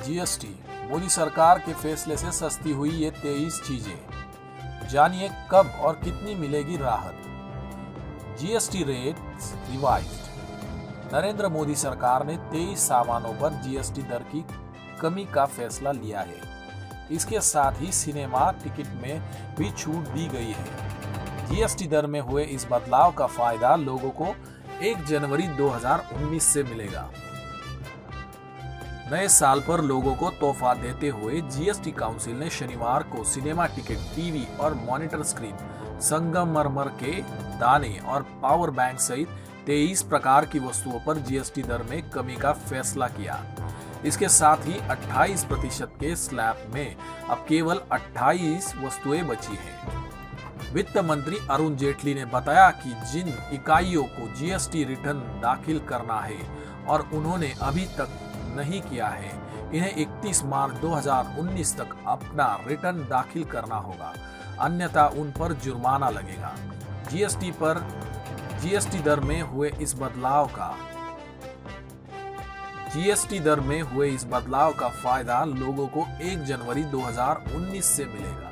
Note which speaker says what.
Speaker 1: GST, Modi सरकार के फैसले से सस्ती हुई ये 23 चीजें। जानिए कब और कितनी मिलेगी राहत। GST rates revised. Narendra Modi सरकार ने 23 सामानों पर जीएसटी दर की कमी का फैसला लिया है। इसके साथ ही सिनेमा टिकट में भी छूट दी गई है। जीएसटी दर में हुए इस बदलाव का फायदा लोगों को 1 जनवरी 2019 से मिलेगा। नए साल पर लोगों को तोहफा देते हुए जीएसटी काउंसिल ने शनिवार को सिनेमा टिकट, टीवी और मॉनिटर स्क्रीन, संगमरमर के दाने और पावर बैंक सहित 23 प्रकार की वस्तुओं पर जीएसटी दर में कमी का फैसला किया। इसके साथ ही 28% के स्लैब में अब केवल 28 वस्तुएं बची हैं। वित्त मंत्री अरुण जेटली ने बताया कि जिन इकाइयों को जीएसटी रिटर्न दाखिल करना है और उन्होंने अभी तक नहीं किया है, इन्हें 31 मार्च 2019 तक अपना रिटर्न दाखिल करना होगा, अन्यथा उन पर जुर्माना लगेगा। जीएसटी दर में हुए इस बदलाव का फायदा लोगों को 1 जनवरी 2019 से मिलेगा।